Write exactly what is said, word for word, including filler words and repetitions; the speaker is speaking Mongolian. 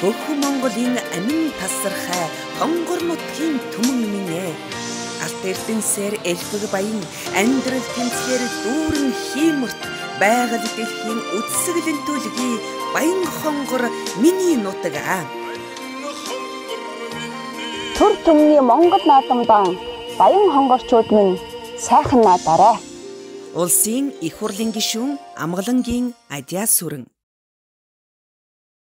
Хөхөн Монголын амин тасархай хонгор нутгийн түмэн минь алт эрдэнсээр элбэг баян амьдрал тэнцээр дүүрэн хиймэрт байгаль дэлхийн үдсгэлэн төлгий баян хонгор миний нутаг аа. Төр төмний Монгол наадамдан баян хонгорчууд минь сайхан наадаарай. Улсын их хурлын гишүүн Амгалангийн Адиас сүрэн